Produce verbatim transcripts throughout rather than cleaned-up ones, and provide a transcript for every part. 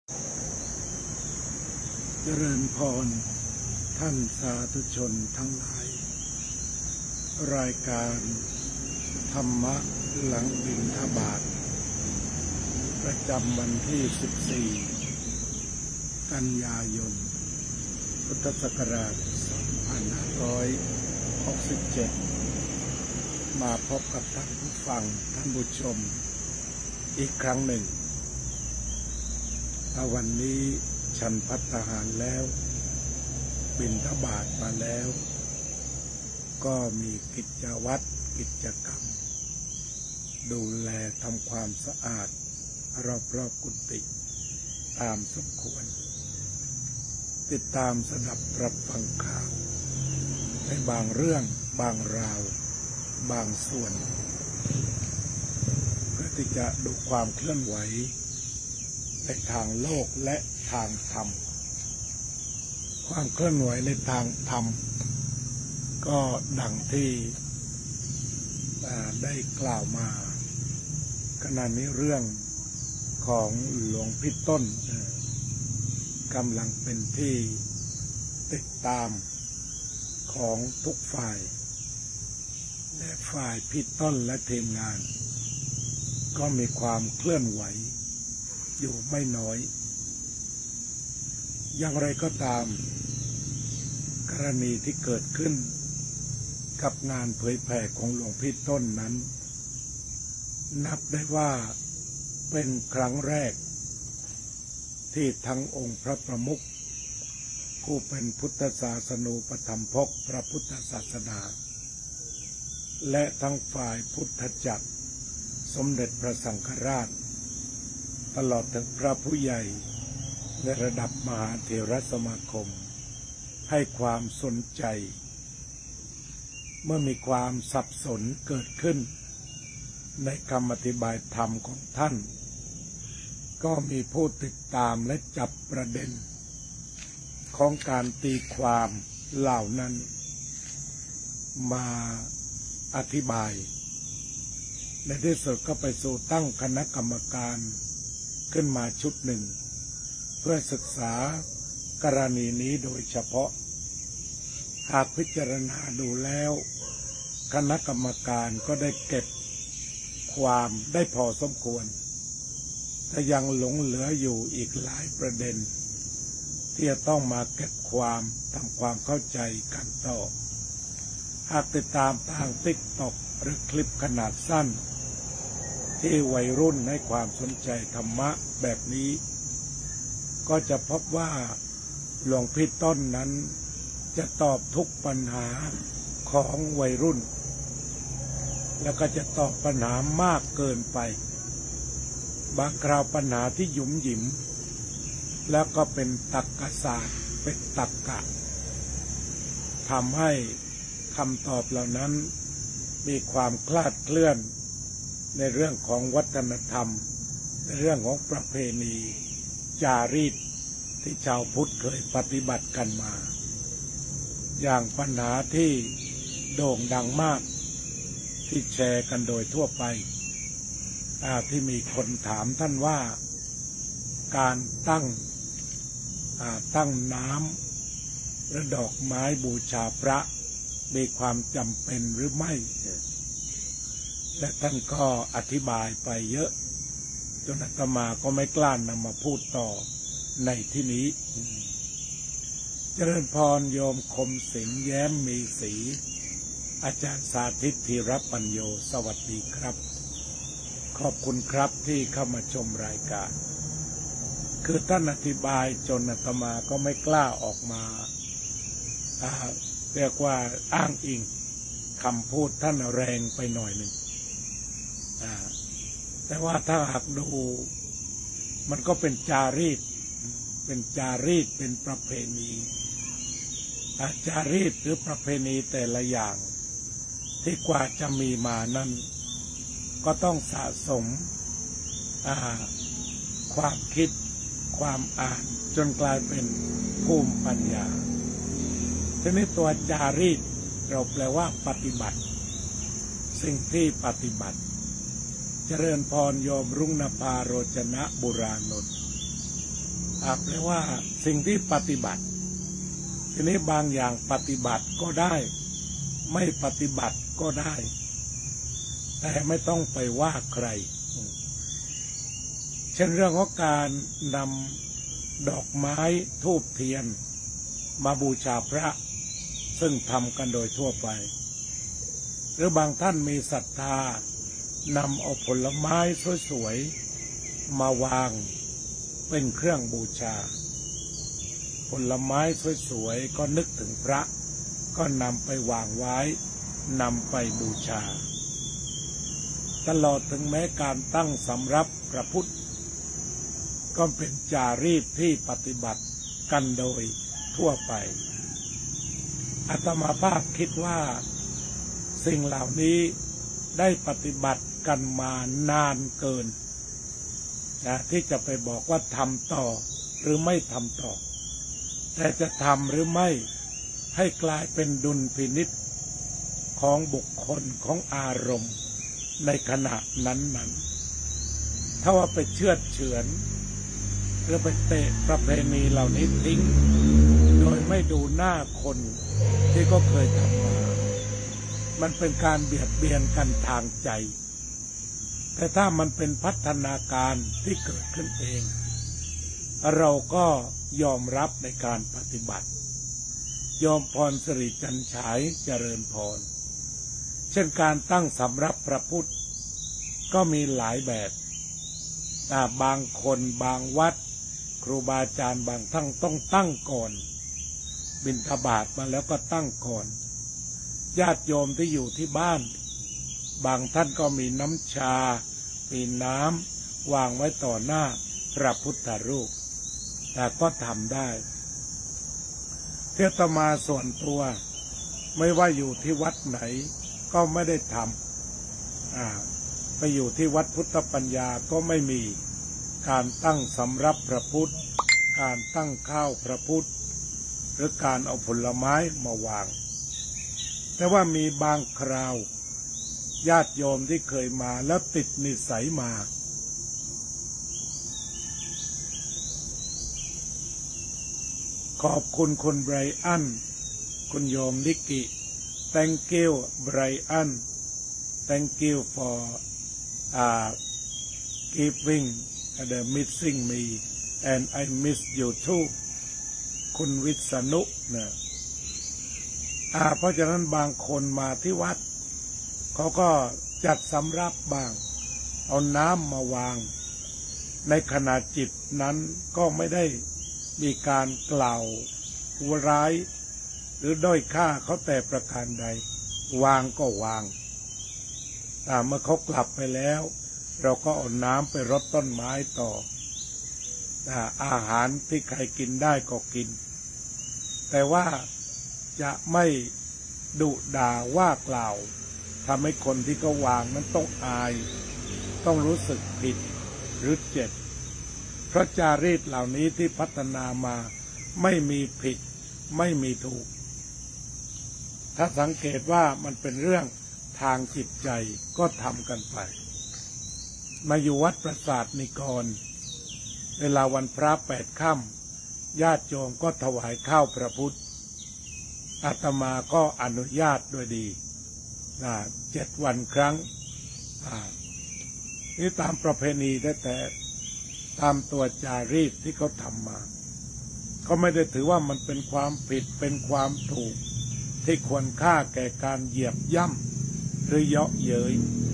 เจริญพรท่านสาธุชนทั้งหลายรายการธรรมะหลังบิณฑบาตประจำวันที่สิบสี่กันยายนพุทธศักราชสองพันห้าร้อยหกสิบเจ็ดมาพบกับท่านผู้ฟังท่านผู้ชมอีกครั้งหนึ่งวันนี้ฉันภัตตาหารแล้วบิณฑบาตมาแล้วก็มีกิจวัตรกิจกรรมดูแลทำความสะอาดรอบๆกุฏิตามสมควรติดตามสดับรับฟังข่าวในบางเรื่องบางราวบางส่วนเพื่อที่จะดูความเคลื่อนไหวในทางโลกและทางธรรมความเคลื่อนไหวในทางธรรมก็ดังที่ได้กล่าวมาขณะนี้เรื่องของหลวงพี่ต้นกำลังเป็นที่ติดตามของทุกฝ่ายและฝ่ายพี่ต้นและทีมงานก็มีความเคลื่อนไหวอยู่ไม่น้อยอย่างไรก็ตามกรณีที่เกิดขึ้นกับงานเผยแผ่ของหลวงพี่ต้นนั้นนับได้ว่าเป็นครั้งแรกที่ทั้งองค์พระประมุขผู้เป็นพุทธศาสนูปถัมภกพระพุทธศาสนาและทั้งฝ่ายพุทธจักรสมเด็จพระสังฆราชตลอดถึงพระผู้ใหญ่ในระดับมหาเถรสมาคมให้ความสนใจเมื่อมีความสับสนเกิดขึ้นในคำอธิบายธรรมของท่านก็มีผู้ติดตามและจับประเด็นของการตีความเหล่านั้นมาอธิบายในที่สุดก็ไปสู่ตั้งคณะกรรมการขึ้นมาชุดหนึ่งเพื่อศึกษากรณีนี้โดยเฉพาะหากพิจารณาดูแล้วคณะกรรมการก็ได้เก็บความได้พอสมควรแต่ยังหลงเหลืออยู่อีกหลายประเด็นที่จะต้องมาเก็บความทำความเข้าใจกันต่อหากติดตามทางติ๊กต็อกหรือคลิปขนาดสั้นที่วัยรุ่นให้ความสนใจธรรมะแบบนี้ก็จะพบว่าหลวงพี่ต้นนั้นจะตอบทุกปัญหาของวัยรุ่นแล้วก็จะตอบปัญหามากเกินไปบางคราวปัญหาที่หยุมหยิมแล้วก็เป็นตรรกศาสตร์เป็นตรรกะทำให้คำตอบเหล่านั้นมีความคลาดเคลื่อนในเรื่องของวัฒนธรรมในเรื่องของประเพณีจารีตที่ชาวพุทธเคยปฏิบัติกันมาอย่างปัญหาที่โด่งดังมากที่แชร์กันโดยทั่วไปที่มีคนถามท่านว่าการตั้งตั้งน้ำและดอกไม้บูชาพระมีความจำเป็นหรือไม่และท่านก็อธิบายไปเยอะจนอาตมาก็ไม่กล้านำมาพูดต่อในที่นี้เจริญพรโยมคมสิงห์แย้มมีศรีอาจารย์สาธิตธีรปัญโยสวัสดีครับขอบคุณครับที่เข้ามาชมรายการคือท่านอธิบายจนอาตมาก็ไม่กล้าออกมาเรียกว่าอ้างอิงคำพูดท่านแรงไปหน่อยหนึ่งแต่ว่าถ้าหากดูมันก็เป็นจารีตเป็นจารีตเป็นประเพณีจารีตหรือประเพณีแต่ละอย่างที่กว่าจะมีมานั้นก็ต้องสะสมความคิดความอ่านจนกลายเป็นภูมิปัญญาทีนี้ตัวจารีตเราแปลว่าปฏิบัติสิ่งที่ปฏิบัติ เจริญพรโยมรุ่งนภาโรจนะบุราณนท์แปลว่าสิ่งที่ปฏิบัติทีนี้บางอย่างปฏิบัติก็ได้ไม่ปฏิบัติก็ได้แต่ไม่ต้องไปว่าใครเช่นเรื่องของการนำดอกไม้ธูปเทียนมาบูชาพระซึ่งทำกันโดยทั่วไปหรือบางท่านมีศรัทธานำเอาผลไม้สวยๆมาวางเป็นเครื่องบูชาผลไม้สวยๆก็นึกถึงพระก็นำไปวางไว้นำไปบูชาตลอดถึงแม้การตั้งสำรับพระพุทธก็เป็นจารีตที่ปฏิบัติกันโดยทั่วไปอาตมาภาพคิดว่าสิ่งเหล่านี้ได้ปฏิบัติกันมานานเกินนะที่จะไปบอกว่าทำต่อหรือไม่ทำต่อแต่จะทำหรือไม่ให้กลายเป็นดุลพินิจของบุคคลของอารมณ์ในขณะนั้นๆถ้าว่าไปเชือดเฉือนหรือไปเตะประเพณีเหล่านี้ทิ้งโดยไม่ดูหน้าคนที่ก็เคยทำมามันเป็นการเบียดเบียนกันทางใจแต่ถ้ามันเป็นพัฒนาการที่เกิดขึ้นเองเราก็ยอมรับในการปฏิบัติยอมพรสิริจันฉายเจริญพรเช่นการตั้งสำรับพระพุทธก็มีหลายแบบแต่บางคนบางวัดครูบาอาจารย์บางท่านต้องตั้งก่อนบิณฑบาตมาแล้วก็ตั้งก่อนญาติโยมที่อยู่ที่บ้านบางท่านก็มีน้ำชามีน้ำวางไว้ต่อหน้าพระพุทธรูปแต่ก็ทำได้เทศมาส่วนตัวไม่ว่าอยู่ที่วัดไหนก็ไม่ได้ทำอ่าไปอยู่ที่วัดพุทธปัญญาก็ไม่มีการตั้งสำรับพระพุทธการตั้งข้าวพระพุทธหรือการเอาผลไม้มาวางแต่ว่ามีบางคราวญาติโยมที่เคยมาแล้วติดนิสัยมาขอบคุณคุณไบรอันคุณโยมนิกิ thank you Brian thank you for uh, giving the missing me and I miss you too คุณวิษณุเนี่ยอ่าเพราะฉะนั้นบางคนมาที่วัดเขาก็จัดสำรับบ้างเอาน้ำมาวางในขณะจิตนั้นก็ไม่ได้มีการกล่าวร้ายหรือด้อยค่าเขาแต่ประการใดวางก็วางแต่เมื่อเขากลับไปแล้วเราก็เอาน้ำไปรดต้นไม้ต่ออาหารที่ใครกินได้ก็กินแต่ว่าจะไม่ดุด่าว่ากล่าวทำให้คนที่เขาวางนั้นต้องอายต้องรู้สึกผิดหรือเจ็บเพราะจารีตเหล่านี้ที่พัฒนามาไม่มีผิดไม่มีถูกถ้าสังเกตว่ามันเป็นเรื่องทางจิตใจก็ทำกันไปมาอยู่วัดปราสาทนิกรเวลาวันพระแปดค่ำญาติโยมก็ถวายข้าวพระพุทธอาตมาก็อนุญาตด้วยดีนะเจ็ดวันครั้งนี่ตามประเพณีแต่แต่ตามตัวจารีตที่เขาทำมาเขาไม่ได้ถือว่ามันเป็นความผิดเป็นความถูกที่ควรค่าแก่การเหยียบย่ำหรือเยาะเย้ย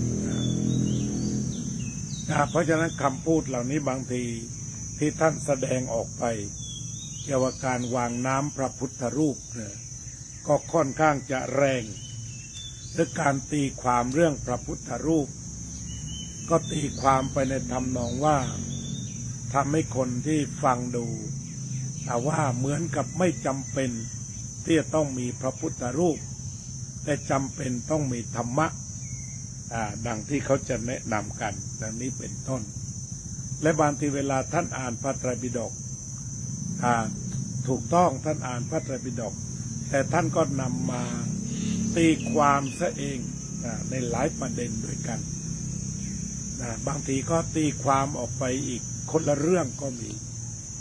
นะเพราะฉะนั้นคำพูดเหล่านี้บางทีที่ท่านแสดงออกไปเกี่ยวกับการวางน้ำพระพุทธรูปเนี่ยก็ค่อนข้างจะแรงหรือการตีความเรื่องพระพุทธรูปก็ตีความไปในทำนองว่าทำให้คนที่ฟังดูแต่ว่าเหมือนกับไม่จำเป็นที่จะต้องมีพระพุทธรูปแต่จำเป็นต้องมีธรรมะดังที่เขาจะแนะนำกันดังนี้เป็นต้นและบางทีเวลาท่านอ่านพระไตรปิฎกถูกต้องท่านอ่านพระไตรปิฎกแต่ท่านก็นำมาตีความซะเองในหลายประเด็นด้วยกันบางทีก็ตีความออกไปอีกคนละเรื่องก็มี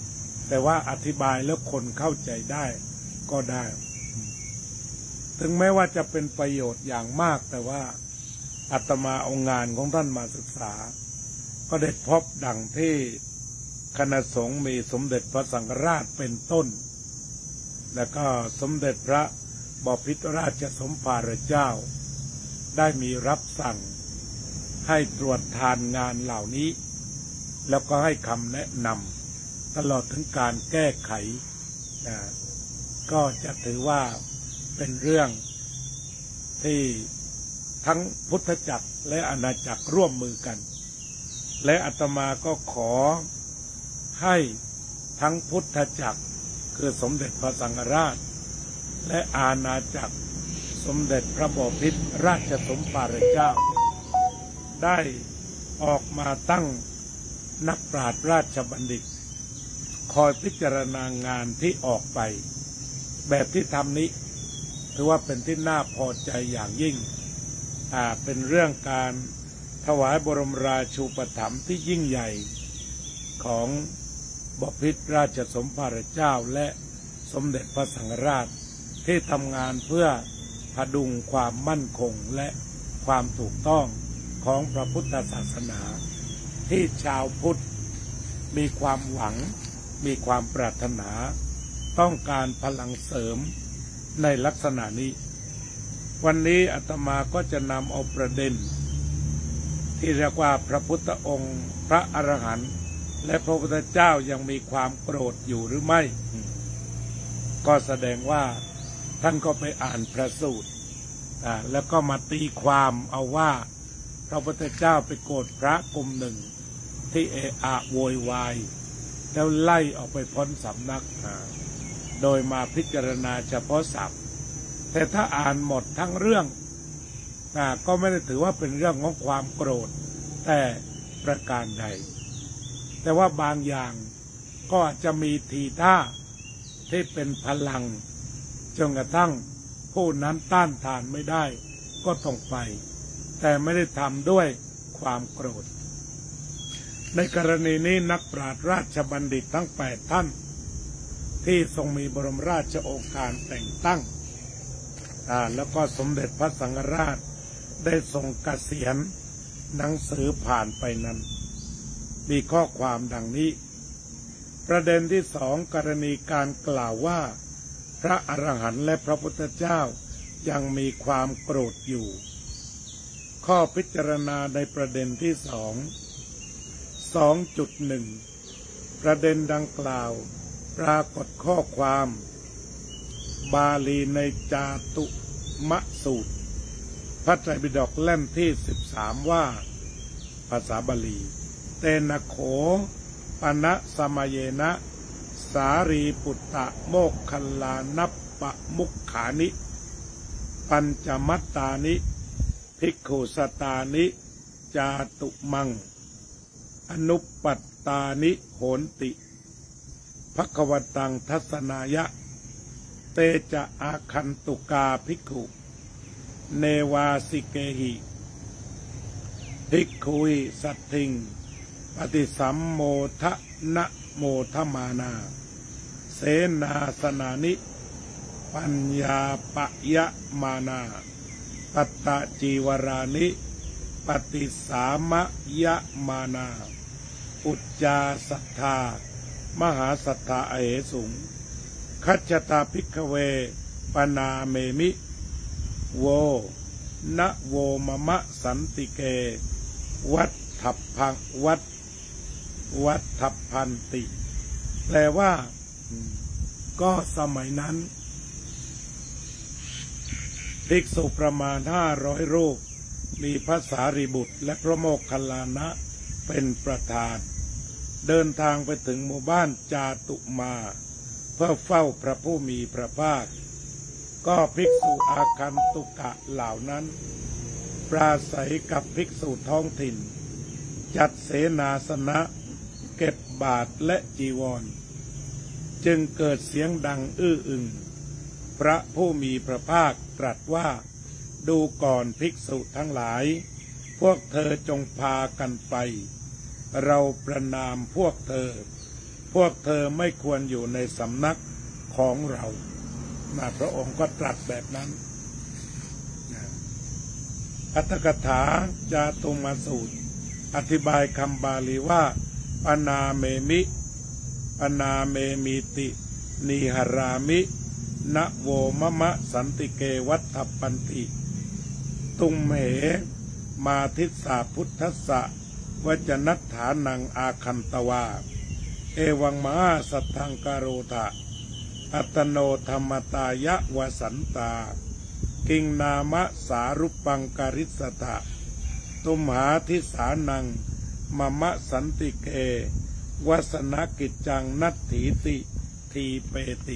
แต่ว่าอธิบายแล้วคนเข้าใจได้ก็ได้ ถึงแม้ว่าจะเป็นประโยชน์อย่างมากแต่ว่าอาตมาเอางานของท่านมาศึกษาก็ได้พบดังที่คณะสงฆ์มีสมเด็จพระสังฆราชเป็นต้นแล้วก็สมเด็จพระบพิตรราชสมภารเจ้าได้มีรับสั่งให้ตรวจทานงานเหล่านี้แล้วก็ให้คำแนะนำตลอดถึงการแก้ไขนะก็จะถือว่าเป็นเรื่องที่ทั้งพุทธจักรและอาณาจักรร่วมมือกันและอาตมาก็ขอให้ทั้งพุทธจักรคือสมเด็จพระสังฆราชและอาณาจักรสมเด็จพระบพิตรราชสมภารเจ้าได้ออกมาตั้งนักปราชญ์ราชบัณฑิตคอยพิจารณางานที่ออกไปแบบที่ทำนี้ถือว่าเป็นที่น่าพอใจอย่างยิ่งอ่าเป็นเรื่องการถวายบรมราชูปถัมภ์ที่ยิ่งใหญ่ของบพิตรราชสมภารเจ้าและสมเด็จพระสังฆราชที่ทำงานเพื่อพดุงความมั่นคงและความถูกต้องของพระพุทธศาสนาที่ชาวพุทธมีความหวังมีความปรารถนาต้องการพลังเสริมในลักษณะนี้วันนี้อาตมาก็จะนำเอาประเด็นที่เรียกว่าพระพุทธองค์พระอรหันต์และพระพุทธเจ้ายังมีความโกรธอยู่หรือไม่ก็แสดงว่าท่านก็ไปอ่านพระสูตรอ่าแล้วก็มาตีความเอาว่าพระพุทธเจ้าไปโกรธพระกลุ่มหนึ่งที่เอะอะโวยวายแล้วไล่ออกไปพ้นสำนักโดยมาพิจารณาเฉพาะศัพท์แต่ถ้าอ่านหมดทั้งเรื่องก็ไม่ได้ถือว่าเป็นเรื่องของความโกรธแต่ประการใดแต่ว่าบางอย่างก็อาจจะมีทีท่าที่เป็นพลังจนกระทั่งผู้นั้นต้านทานไม่ได้ก็ต้องไปแต่ไม่ได้ทำด้วยความโกรธในกรณีนี้นักปราชญ์ราชบัณฑิตทั้งแปดท่านที่ทรงมีบรมราชโองการแต่งตั้งอ่าแล้วก็สมเด็จพระสังฆราชได้ทรงเกษียณหนังสือผ่านไปนั้นมีข้อความดังนี้ประเด็นที่สองกรณีการกล่าวว่าพระอรหันต์และพระพุทธเจ้ายังมีความโกรธอยู่ข้อพิจารณาในประเด็นที่สอง สองจุดหนึ่ง ประเด็นดังกล่าวปรากฏข้อความบาลีในจาตุมสูตรพระไตรปิฎกเล่มที่สิบสามว่าภาษาบาลีเตนะโขปนะสมัยเยนะสารีปุตตะโมกขัลลานัปปะมุขขานิปัญจมัตตานิภิกขุสตานิจาตุมังอนุปปัตตานิโหนติภควตังทัศนายะเตจะอาคันตุกาภิกขุเนวาสิเกหิภิกขุยสัตถิงปฏิสัมโมทะนะโมทมานาเสนาสนานิปัญญาปะยะมานาปัตตะจีวรานิปฏิสามะยะมานาอุจจาสัทธามหาสัทธาอเหสุงคัจจตาภิกขเวปนาเมมิโวนะโวมะมะสันติเกวัฏถัพพังวัฏวัฏถัพพันติแปลว่าก็สมัยนั้นภิกษุประมาณห้าร้อยรูปมีพระสารีบุตรและพระโมคคัลลานะเป็นประธานเดินทางไปถึงหมู่บ้านจาตุมาเพื่อเฝ้าพระผู้มีพระภาคก็ภิกษุอาคันตุกะเหล่านั้นปราศัยกับภิกษุท้องถิ่นจัดเสนาสนะเก็บบาตรและจีวรจึงเกิดเสียงดังอื้ออึงพระผู้มีพระภาคตรัสว่าดูก่อนภิกษุทั้งหลายพวกเธอจงพากันไปเราประนามพวกเธอพวกเธอไม่ควรอยู่ในสำนักของเรานะพระองค์ก็ตรัสแบบนั้นอัตถกถาจาตุมสูตรอธิบายคำบาลีว่าปนาเมมิปนาเมมิตินีหรามินะโวมะมะสันติเกวัฏฐปันติตุมเหมาทิสสาพุทธัสสะวจนัฏฐานังอาคันตวาเอวังมหาสัทธังกโรธะอัตโนธรรมตายะวสันตากิงนามะสารุปังกริสตะตุมหาทิสานังมะมะสันติเกวสนกิจจังนัตถีติทีเปติ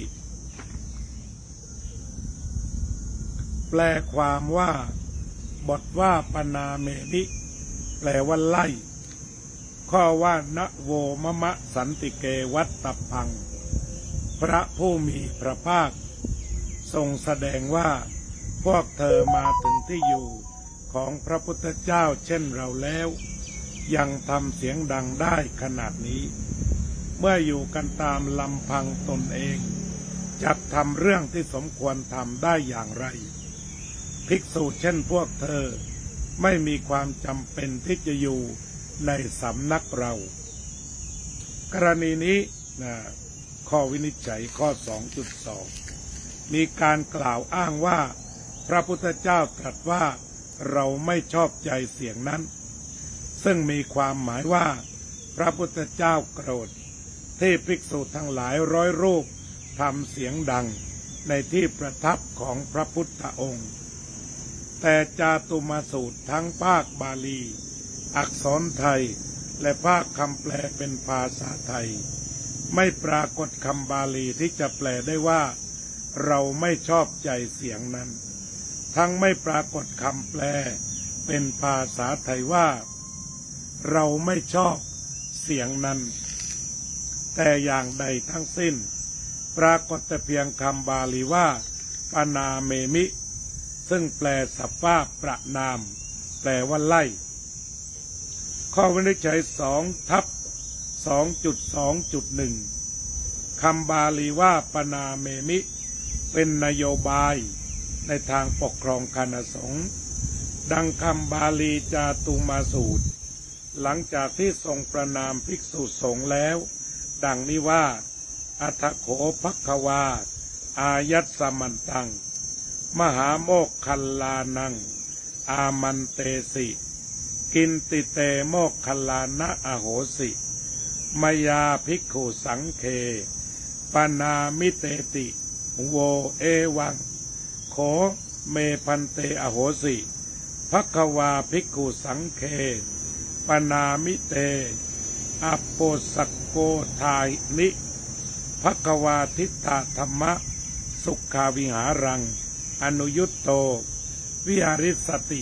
แปลความว่าบทว่าปนาเมมิแปลว่าไล่ข้อว่านะโวมะมะสันติเกวัตตพังพระผู้มีพระภาคทรงแสดงว่าพวกเธอมาถึงที่อยู่ของพระพุทธเจ้าเช่นเราแล้วยังทำเสียงดังได้ขนาดนี้เมื่ออยู่กันตามลำพังตนเองจะทำเรื่องที่สมควรทำได้อย่างไรภิกษุเช่นพวกเธอไม่มีความจำเป็นที่จะอยู่ในสำนักเรากรณีนี้นะข้อวินิจฉัยข้อ สองจุดสอง มีการกล่าวอ้างว่าพระพุทธเจ้าตรัสว่าเราไม่ชอบใจเสียงนั้นซึ่งมีความหมายว่าพระพุทธเจ้าโกรธที่ภิกษุทั้งหลายร้อยรูปทำเสียงดังในที่ประทับของพระพุทธองค์แต่จาตุมาสูตรทั้งภาคบาลีอักษรไทยและภาคคำแปลเป็นภาษาไทยไม่ปรากฏคำบาลีที่จะแปลได้ว่าเราไม่ชอบใจเสียงนั้นทั้งไม่ปรากฏคำแปลเป็นภาษาไทยว่าเราไม่ชอบเสียงนั้นแต่อย่างใดทั้งสิ้นปรากฏแต่เพียงคำบาลีว่าปนาเมมิซึ่งแปลสภาพประนามแปลว่าไล่ข้อวินิจฉัยสองทับสองจุดสองจุดหนึ่งคำบาลีว่าปนาเมมิเป็นนโยบายในทางปกครองคณะสงฆ์ดังคำบาลีจาตุมาสูตรหลังจากที่ทรงประนามภิกษุสงฆ์แล้วดังนี้ว่าอัทโขภัคควาอายัสสมันตังมหาโมกขัลลานังอามันเตสิกินติเตโมกขัลลานะอโหสิมยาภิกขุสังเคปนามิเตติโวเอวังโขเมพันเตอโหสิภัคควาภิกขุสังเคปนามิเตอโปสักโกทายนิภัคควาทิฏฐธรรมะสุขาวิหารังอนุยุตโตวิหาริสติ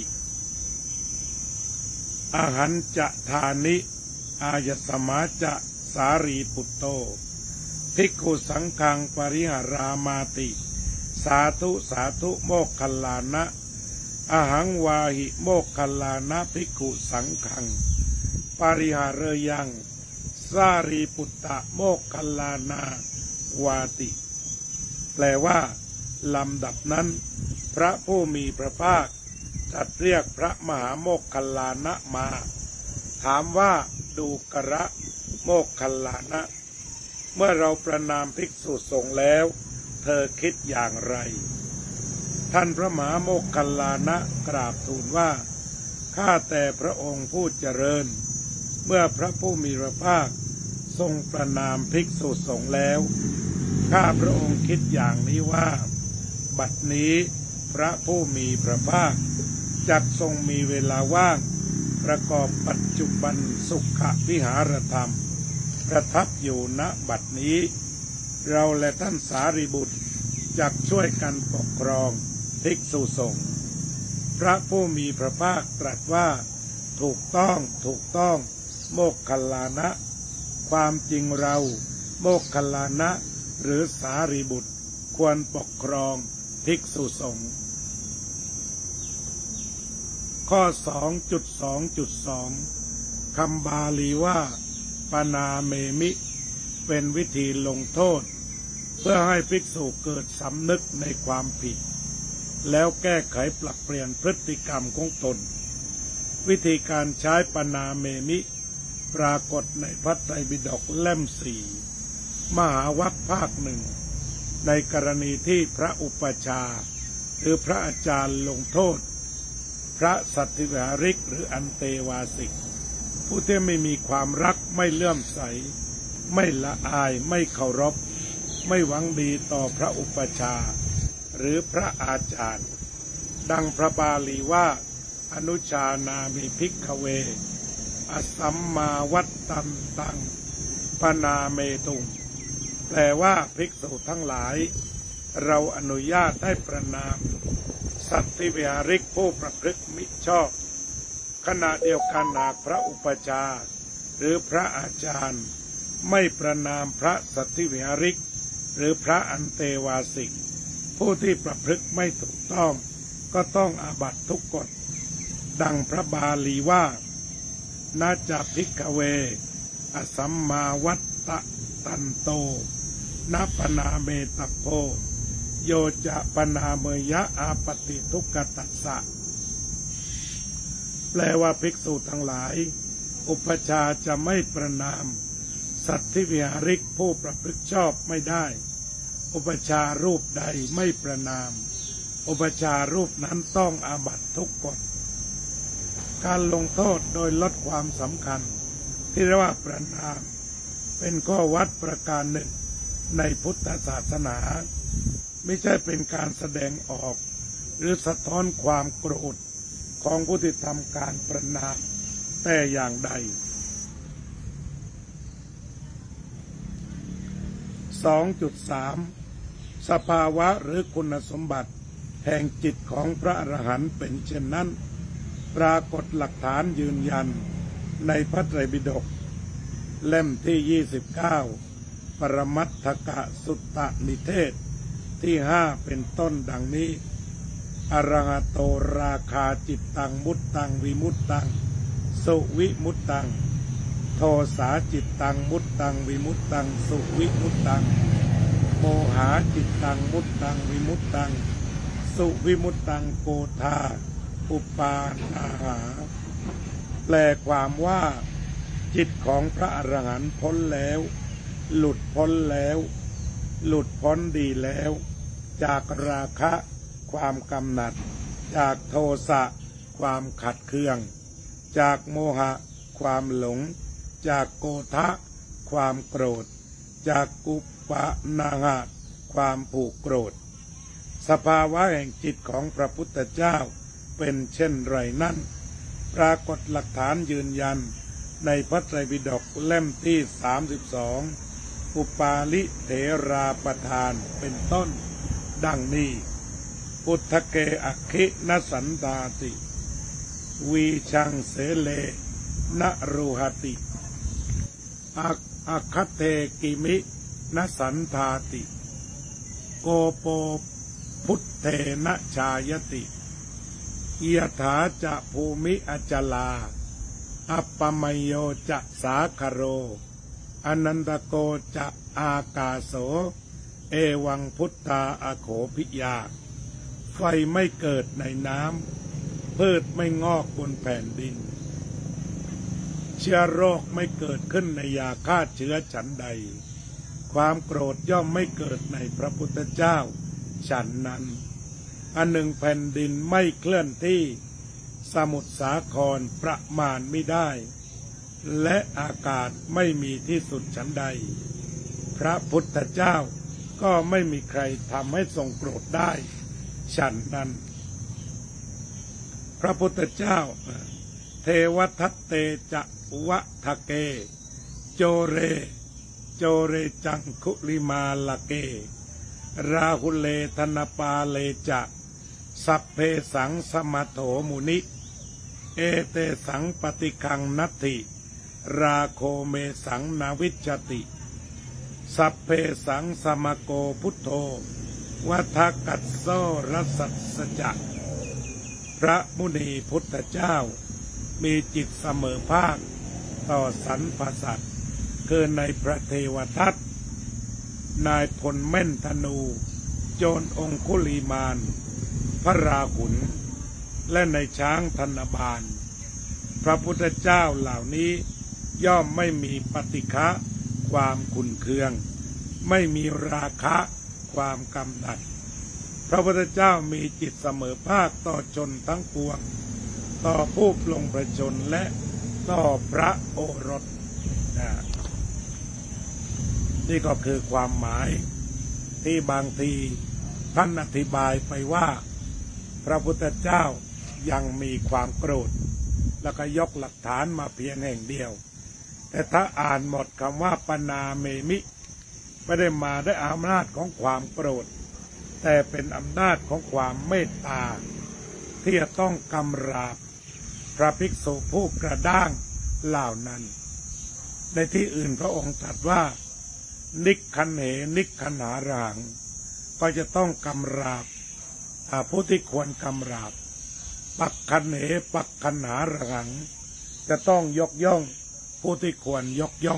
อาหันจะธานิอายสมาจะสารีปุตโตภิกขุสังฆังปริหารามาติสาธุสาธุโมกขัลลานะอหังวาหิโมกขัลลานะภิกขุสังฆังปริหาเรยังสารีปุตตะโมกขัลลานาวาติแปลว่าลำดับนั้นพระผู้มีพระภาคตรัสเรียกพระมหาโมกขัลลานะมาถามว่าดูกระโมกขัลลานะเมื่อเราประนามภิกษุสงฆ์แล้วเธอคิดอย่างไรท่านพระมหาโมกขัลลานะกราบทูลว่าข้าแต่พระองค์ผู้เจริญเมื่อพระผู้มีพระภาคทรงประนามภิกษุสงฆ์แล้วข้าพระองค์คิดอย่างนี้ว่าบัดนี้พระผู้มีพระภาคจักทรงมีเวลาว่างประกอบปัจจุบันสุขวิหารธรรมประทับอยู่ณบัดนี้เราและท่านสารีบุตรจักช่วยกันปกครองภิกษุสงฆ์พระผู้มีพระภาคตรัสว่าถูกต้องถูกต้องโมกขัลลานะความจริงเราโมกขัลลานะหรือสารีบุตรควรปกครองภิกษุสงฆ์ข้อ สองจุดสองจุดสอง คำบาลีว่าปนาเมมิเป็นวิธีลงโทษเพื่อให้ภิกษุเกิดสำนึกในความผิดแล้วแก้ไขปรับเปลี่ยนพฤติกรรมของตนวิธีการใช้ปนาเมมิปรากฏในพระไตรปิฎกเล่มสี่มหาวรรคภาคหนึ่งในกรณีที่พระอุปชาหรือพระอาจารย์ลงโทษพระสัตถิวิหาริกหรืออันเตวาสิกผู้ที่ไม่มีความรักไม่เลื่อมใสไม่ละอายไม่เคารพไม่หวังดีต่อพระอุปชาหรือพระอาจารย์ดังพระบาลีว่าอนุชานามิภิกขเวอสัมมาวัตตันตังปนาเมตุงแปลว่าภิกษุทั้งหลายเราอนุญาตให้ประนามสัตถิวิหาริกผู้ประพฤติมิชอบขณะเดียวกันหากพระอุปชาหรือพระอาจารย์ไม่ประนามพระสัตถิวิหาริกหรือพระอันเตวาสิกผู้ที่ประพฤติไม่ถูกต้องก็ต้องอาบัติทุกกฎดังพระบาลีว่านาจาภิกขเวอสัมมาวัตตะตันโตนปนาเมตโพโยจะปนาเมยะอาปติทุกขตัสสะแปลว่าภิกษุทั้งหลายอุปชาจะไม่ประนามสัตถิวิหาริกผู้ประพฤติชอบไม่ได้อุปชารูปใดไม่ประนามอุปชารูปนั้นต้องอาบัติทุกกฎการลงโทษโดยลดความสำคัญที่เรียกว่าประนามเป็นข้อวัดประการหนึ่งในพุทธศาสนาไม่ใช่เป็นการแสดงออกหรือสะท้อนความโกรธของผู้ที่ทำการประนามแต่อย่างใด สองจุดสาม สภาวะหรือคุณสมบัติแห่งจิตของพระอรหันต์เป็นเช่นนั้นปรากฏหลักฐานยืนยันในพระไตรปิฎกเล่มที่ยี่สิบเก้าปรมัตถกสุตตนิเทศที่ห้าเป็นต้นดังนี้อรหโตราคาจิตตังมุตตังวิมุตตังสุวิมุตตังโทสาจิตตังมุตตังวิมุตตังสุวิมุตตังโมหาจิตตังมุตตังวิมุตตังสุวิมุตตังโกธาอุปานาหาแปลความว่าจิตของพระอรหันต์พ้นแล้วหลุดพ้นแล้วหลุดพ้นดีแล้วจากราคะความกำหนัดจากโทสะความขัดเคืองจากโมหะความหลงจากโกฏะความโกรธจากกุปะนาหะความผูกโกรธสภาวะแห่งจิตของพระพุทธเจ้าเป็นเช่นไรนั่นปรากฏหลักฐานยืนยันในพระไตรปิฎกเล่มที่สามสิบสองอุปาลิเถราประธานเป็นต้นดังนี้อุทธเกอัคคินสันตาติวีชังเสเลนรูหติอัคคเทกิมินสันทาติโกโปพุทเทนชายติยถาจะภูมิอจลาอัปปมยโยจะสาคโรอนันตโกจะอากาโสเอวังพุทธาอโขภิยาไฟไม่เกิดในน้ำพืชไม่งอกบนแผ่นดินเชื้อโรคไม่เกิดขึ้นในยาฆ่าเชื้อฉันใดความโกรธย่อมไม่เกิดในพระพุทธเจ้าฉันนั้นอันหนึ่งแผ่นดินไม่เคลื่อนที่สมุทรสาครประมาณไม่ได้และอากาศไม่มีที่สุดฉันใดพระพุทธเจ้าก็ไม่มีใครทำให้ทรงโกรธได้ฉันนั้นพระพุทธเจ้าเทวทัตเตจะวะทะเกโจเรโจเรจังคุลิมาลเกราหุเลธนปาเลจะสัพเพสังสมัทโถมุนิเอเตสังปฏิคังนัตถิราโคเมสังนาวิชติสัพเพสังสมโกพุทโธวัฏกัสโสรสัสสจะพระมุนีพุทธเจ้ามีจิตเสมอภาคต่อสรรพสัตว์คือในพระเทวทัตนายพลแม่นธนูโจรองคุลีมานพระราหุลและในช้างธนบาลพระพุทธเจ้าเหล่านี้ย่อมไม่มีปฏิฆะความขุ่นเคืองไม่มีราคะความกำหนัดพระพุทธเจ้ามีจิตเสมอภาคต่อชนทั้งปวงต่อผู้ปลงพระชนและต่อพระโอรสนะนี่ก็คือความหมายที่บางทีท่านอธิบายไปว่าพระพุทธเจ้ายังมีความโกรธแล้วก็ยกหลักฐานมาเพียงแห่งเดียวแต่ถ้าอ่านหมดคำว่าปนาเมมิไม่ได้มาด้วยอำนาจของความโกรธแต่เป็นอำนาจของความเมตตาที่จะต้องกำราบพระภิกษุผู้กระด้างเหล่านั้นในที่อื่นพระองค์ตรัสว่านิกขันเหนิกขันหารังก็จะต้องกำราบผู้ที่ควรกำราบปักขันเหปักขันหารังจะต้องยกย่องผู้ที่ควรยกย่อง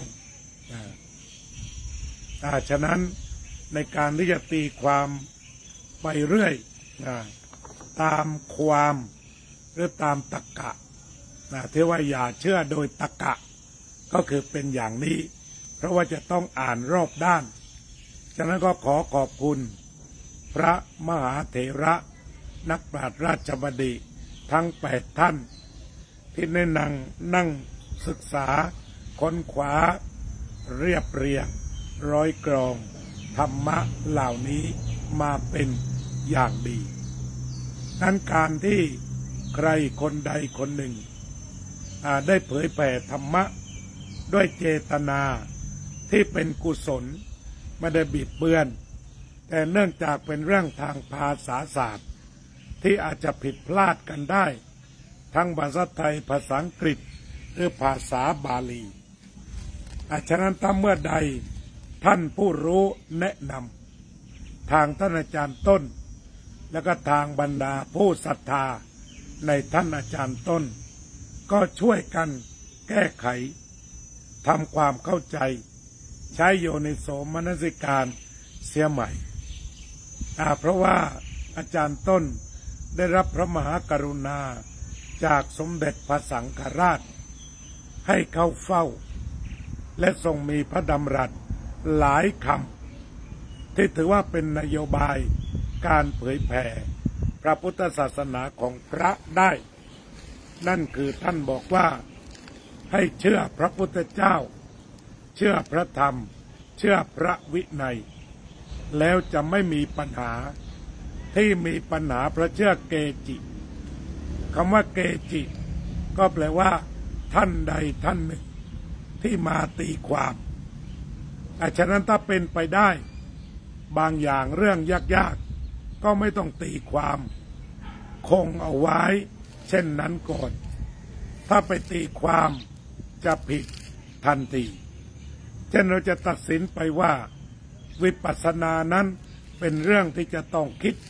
อ่าฉะนั้นในการที่จะตีความไปเรื่อยตามความหรือตามตรรกะที่ว่าอย่าเชื่อโดยตรรกะก็คือเป็นอย่างนี้เพราะว่าจะต้องอ่านรอบด้านฉะนั้นก็ขอขอบคุณพระมหาเถระนักปราชญ์ราชบดีทั้งแปดท่านที่ได้นั่งนั่งศึกษาค้นคว้าเรียบเรียงร้อยกรองธรรมะเหล่านี้มาเป็นอย่างดีนั้นการที่ใครคนใดคนหนึ่งได้เผยแผ่ธรรมะด้วยเจตนาที่เป็นกุศลไม่ได้บิดเบือนแต่เนื่องจากเป็นเรื่องทางภาษาศาสตร์ที่อาจจะผิดพลาดกันได้ทั้งภาษาไทยภาษาอังกฤษหรือภาษาบาลีฉะนั้นถ้าเมื่อใดท่านผู้รู้แนะนำทางท่านอาจารย์ต้นแล้วก็ทางบรรดาผู้ศรัทธาในท่านอาจารย์ต้นก็ช่วยกันแก้ไขทำความเข้าใจใช้โยนิโสมนสิการเสียใหม่เพราะว่าอาจารย์ต้นได้รับพระมหากรุณาจากสมเด็จพระสังฆราชให้เข้าเฝ้าและทรงมีพระดำรัสหลายคำที่ถือว่าเป็นนโยบายการเผยแผ่พระพุทธศาสนาของพระได้นั่นคือท่านบอกว่าให้เชื่อพระพุทธเจ้าเชื่อพระธรรมเชื่อพระวินัยแล้วจะไม่มีปัญหาที่มีปัญหาเพราะเชื่อเกจิคำว่าเกจิก็แปลว่าท่านใดท่านหนึ่งที่มาตีความฉะนั้นถ้าเป็นไปได้บางอย่างเรื่องยากๆก็ไม่ต้องตีความคงเอาไว้เช่นนั้นก่อนถ้าไปตีความจะผิดทันทีเช่นเราจะตัดสินไปว่าวิปัสสนานั้นเป็นเรื่องที่จะต้องคิด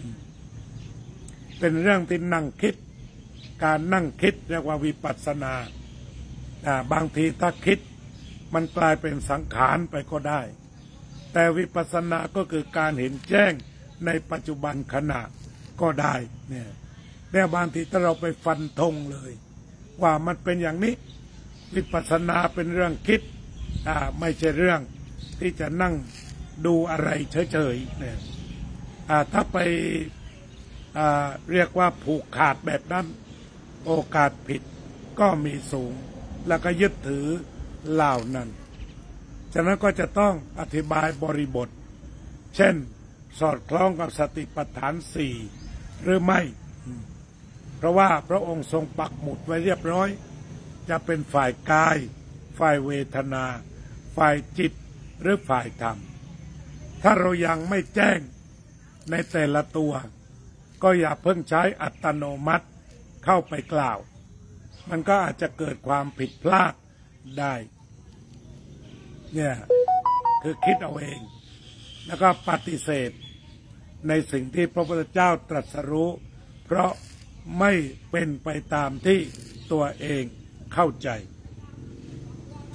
เป็นเรื่องที่นั่งคิดการนั่งคิดเรียกว่าวิปัสสนาบางทีถ้าคิดมันกลายเป็นสังขารไปก็ได้แต่วิปัสสนาก็คือการเห็นแจ้งในปัจจุบันขณะก็ได้เนี่ยแต่บางทีถ้าเราไปฟันธงเลยว่ามันเป็นอย่างนี้วิปัสสนาเป็นเรื่องคิดอ่าไม่ใช่เรื่องที่จะนั่งดูอะไรเฉยๆเนี่ยอ่าถ้าไปอ่าเรียกว่าผูกขาดแบบนั้นโอกาสผิดก็มีสูงแล้วก็ยึดถือเหล่านั้นฉะนั้นก็จะต้องอธิบายบริบทเช่นสอดคล้องกับสติปัฏฐานสี่หรือไม่เพราะว่าพระองค์ทรงปักหมุดไว้เรียบร้อยจะเป็นฝ่ายกายฝ่ายเวทนาฝ่ายจิตหรือฝ่ายธรรมถ้าเรายังไม่แจ้งในแต่ละตัวก็อย่าเพิ่งใช้อัตโนมัติเข้าไปกล่าวมันก็อาจจะเกิดความผิดพลาดได้เนี่ยคือคิดเอาเองแล้วก็ปฏิเสธในสิ่งที่พระพุทธเจ้าตรัสรู้เพราะไม่เป็นไปตามที่ตัวเองเข้าใจฉ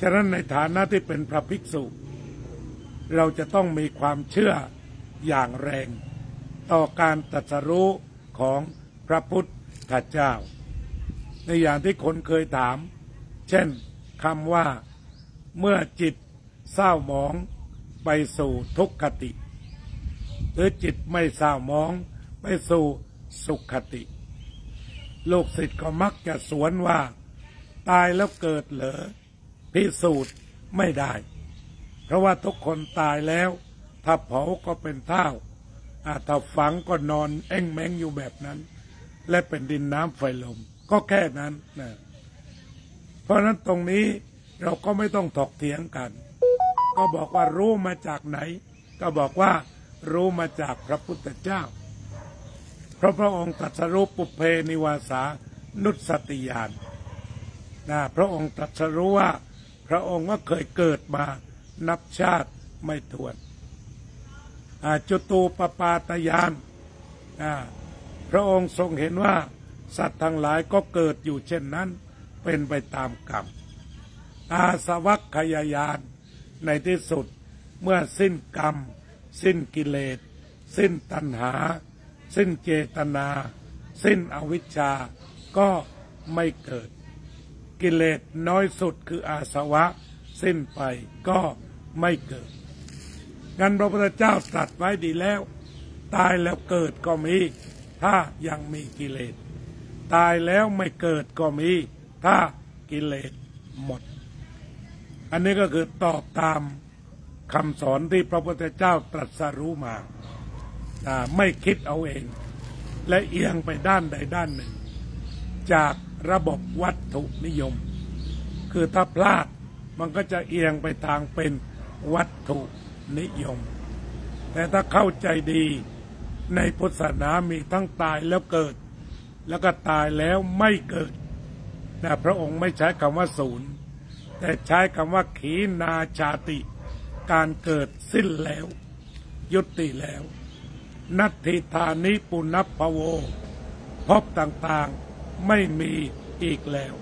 ฉะนั้นในฐานะที่เป็นพระภิกษุเราจะต้องมีความเชื่ออย่างแรงต่อการตรัสรู้ของพระพุทธเจ้าในอย่างที่คนเคยถามเช่นคำว่าเมื่อจิตเศร้าหมองไปสู่ทุกขติหรือจิตไม่เศร้าหมองไปสู่สุขติลูกศิษย์ก็มักจะสวนว่าตายแล้วเกิดเหรอพิสูจน์ไม่ได้เพราะว่าทุกคนตายแล้วถ้าเผาก็เป็นเท่าถ้าฝังก็นอนแอ่งแมงอยู่แบบนั้นและเป็นดินน้ำไฟลมก็แค่นั้นนะเพราะนั้นตรงนี้เราก็ไม่ต้องถกเถียงกันก็บอกว่ารู้มาจากไหนก็บอกว่ารู้มาจากพระพุทธเจ้าเพราะพระองค์ตรัสรู้ปุพเพนิวาสานุสติญาณนะพระองค์ตรัสรู้ว่าพระองค์ก็เคยเกิดมานับชาติไม่ถ้วนจุตูปปาตญาณพระองค์ทรงเห็นว่าสัตว์ทั้งหลายก็เกิดอยู่เช่นนั้นเป็นไปตามกรรมอาสวัคคยญาณในที่สุดเมื่อสิ้นกรรมสิ้นกิเลสสิ้นตัณหาสิ้นเจตนาสิ้นอวิชชาก็ไม่เกิดกิเลสน้อยสุดคืออาสวะสิ้นไปก็ไม่เกิดงั้นพระพุทธเจ้าตรัสไว้ดีแล้วตายแล้วเกิดก็มีถ้ายังมีกิเลสตายแล้วไม่เกิดก็มีถ้ากิเลสหมดอันนี้ก็คือตอบตามคำสอนที่พระพุทธเจ้าตรัสรู้มาไม่คิดเอาเองและเอียงไปด้านใดด้านหนึ่งจากระบบวัตถุนิยมคือถ้าพลาดมันก็จะเอียงไปทางเป็นวัตถุนิยมแต่ถ้าเข้าใจดีในพุทธศาสนามีทั้งตายแล้วเกิดแล้วก็ตายแล้วไม่เกิดแต่พระองค์ไม่ใช้คำว่าศูนย์แต่ใช้คำว่าขีณาชาติการเกิดสิ้นแล้วยุติแล้วนัตถิธานิปุณพพโวภพต่างๆไม่มีอีกแล้ว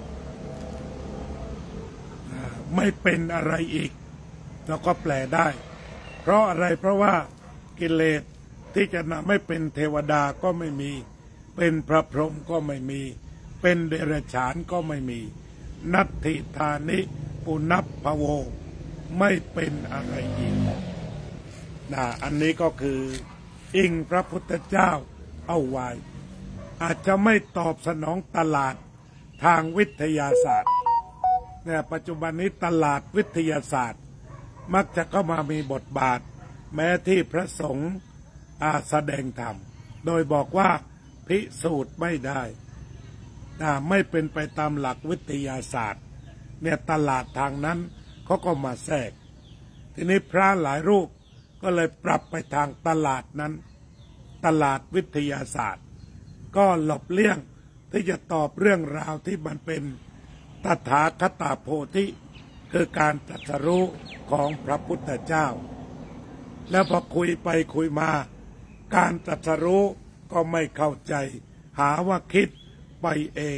ไม่เป็นอะไรอีกเราก็แปลได้เพราะอะไรเพราะว่ากิเลสที่จะนำให้เป็นเทวดาก็ไม่มีเป็นพระพรหมก็ไม่มีเป็นเดรัจฉานก็ไม่มีนัตถิธานิปุณพพโวไม่เป็นอะไรอีกนะอันนี้ก็คืออิงพระพุทธเจ้าเอาไว้อาจจะไม่ตอบสนองตลาดทางวิทยาศาสตร์เนี่ยปัจจุบันนี้ตลาดวิทยาศาสตร์มักจะเข้ามามีบทบาทแม้ที่พระสงฆ์อาแสดงธรรมโดยบอกว่าพิสูจน์ไม่ได้ไม่เป็นไปตามหลักวิทยาศาสตร์เนี่ยตลาดทางนั้นเขาก็มาแทรกทีนี้พระหลายรูปก็เลยปรับไปทางตลาดนั้นตลาดวิทยาศาสตร์ก็หลบเลี่ยงที่จะตอบเรื่องราวที่มันเป็นตถาคตโพธิคือการตรัสรู้ของพระพุทธเจ้าแล้วพอคุยไปคุยมาการตรัสรู้ก็ไม่เข้าใจหาว่าคิดไปเอง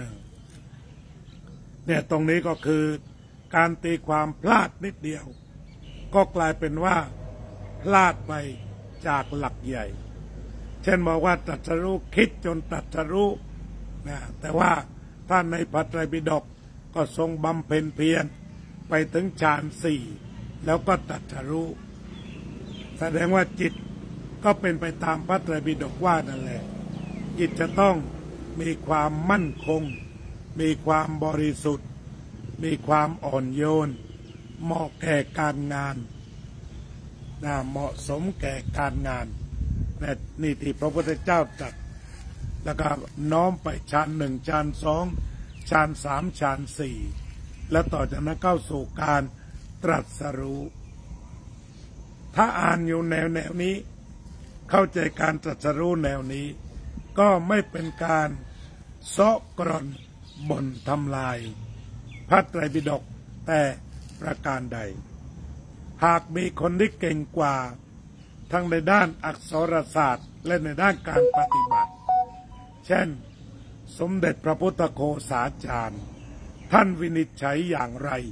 เนี่ยตรงนี้ก็คือการตีความพลาดนิดเดียวก็กลายเป็นว่าพลาดไปจากหลักใหญ่เช่นบอกว่าตรัสรู้คิดจนตรัสรู้นะแต่ว่าท่านในพระไตรปิฎกก็ทรงบำเพ็ญเพียรไปถึงฌานสี่แล้วก็ตรัสรู้แสดงว่าจิตก็เป็นไปตามพระไตรปิฎกว่านั่นแหละจิตจะต้องมีความมั่นคงมีความบริสุทธิ์มีความอ่อนโยนเหมาะแก่การงานนะเหมาะสมแก่การงานและนี่ที่พระพุทธเจ้าตรัสแล้วก็น้อมไปฌานหนึ่งฌานสองฌานสามฌานสี่แล้วต่อจากนั้นเข้าสู่การตรัสรู้ถ้าอ่านอยู่แนวแนวนี้เข้าใจการตรัสรู้แนวนี้ก็ไม่เป็นการเซาะกร่อนบ่นทำลายพระไตรปิฎกแต่ประการใดหากมีคนที่เก่งกว่าทั้งในด้านอักษรศาสตร์และในด้านการปฏิบัติเช่นสมเด็จพระพุทธโฆษาจารย์ท่านวินิจฉัยอย่างไร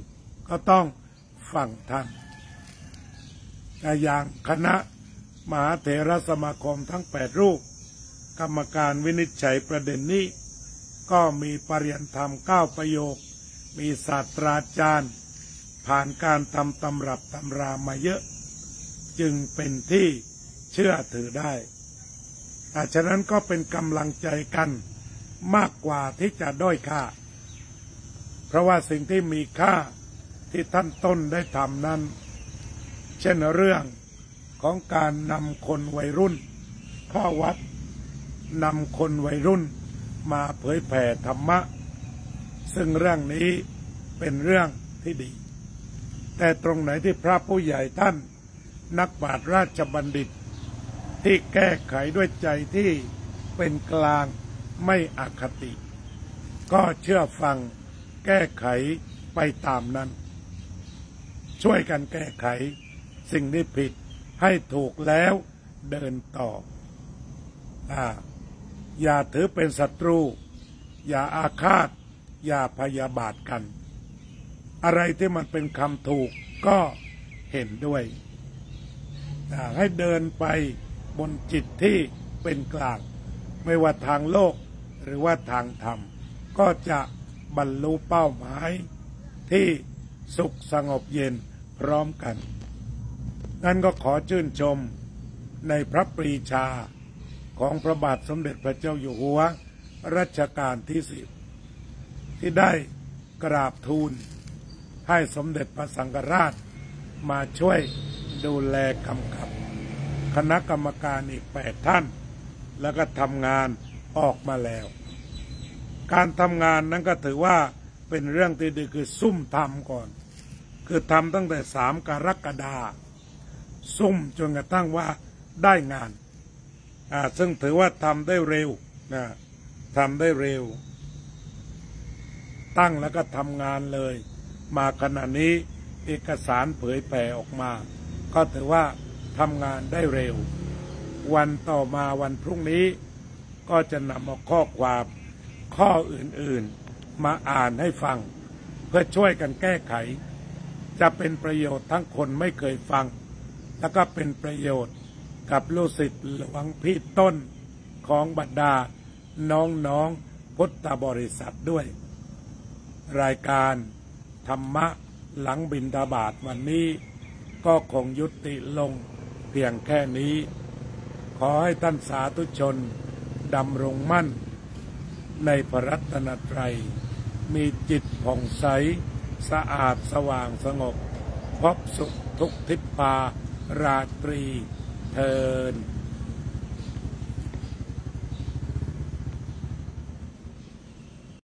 ก็ต้องฟังท่านแต่อย่างคณะมหาเถรสมาคมทั้งแปดรูปกรรมการวินิจฉัยประเด็นนี้ก็มีปริยัติธรรมเก้าประโยคมีศาสตราจารย์ผ่านการทำตำรับตำรามาเยอะจึงเป็นที่เชื่อถือได้แต่ฉะนั้นก็เป็นกำลังใจกันมากกว่าที่จะด้อยค่าเพราะว่าสิ่งที่มีค่าที่ท่านต้นได้ทำนั้นเช่นเรื่องของการนำคนวัยรุ่นเข้าวัดนำคนวัยรุ่นมาเผยแผ่ธรรมะซึ่งเรื่องนี้เป็นเรื่องที่ดีแต่ตรงไหนที่พระผู้ใหญ่ท่านนักปราชญ์ราชบัณฑิตที่แก้ไขด้วยใจที่เป็นกลางไม่อคติก็เชื่อฟังแก้ไขไปตามนั้นช่วยกันแก้ไขสิ่งที่ผิดให้ถูกแล้วเดินต่ออ่าอย่าถือเป็นศัตรูอย่าอาฆาตอย่าพยาบาทกันอะไรที่มันเป็นคำถูกก็เห็นด้วยให้เดินไปบนจิตที่เป็นกลางไม่ว่าทางโลกหรือว่าทางธรรมก็จะบรรลุเป้าหมายที่สุขสงบเย็นพร้อมกันงั้นก็ขอชื่นชมในพระปรีชาของพระบาทสมเด็จพระเจ้าอยู่หัวรัชกาลที่สิบที่ได้กราบทูลให้สมเด็จพระสังฆราชมาช่วยดูแลกำกับคณะกรรมการอีกแปดท่านแล้วก็ทำงานออกมาแล้วการทำงานนั้นก็ถือว่าเป็นเรื่องที่ดีคือซุ่มทำก่อนคือทำตั้งแต่สามกรกฎาคมซุ่มจนกระทั่งว่าได้งานอ่าซึ่งถือว่าทำได้เร็วนะทำได้เร็วตั้งแล้วก็ทำงานเลยมาขณะนี้เอกสารเผยแผ่ออกมาก็ถือว่าทำงานได้เร็ววันต่อมาวันพรุ่งนี้ก็จะนำเอาข้อความข้ออื่นๆมาอ่านให้ฟังเพื่อช่วยกันแก้ไขจะเป็นประโยชน์ทั้งคนไม่เคยฟังแล้วก็เป็นประโยชน์กับลูกศิษย์หลวงพี่ต้นของบรรดาน้องๆพุทธบริษัทด้วยรายการธรรมะหลังบิณฑบาตวันนี้ก็คงยุติลงเพียงแค่นี้ขอให้ท่านสาธุชนดำรงมั่นในพระรัตนตรัยมีจิตผ่องใสสะอาดสว่างสงบพบสุขทุกทิพพาราตรีเทิน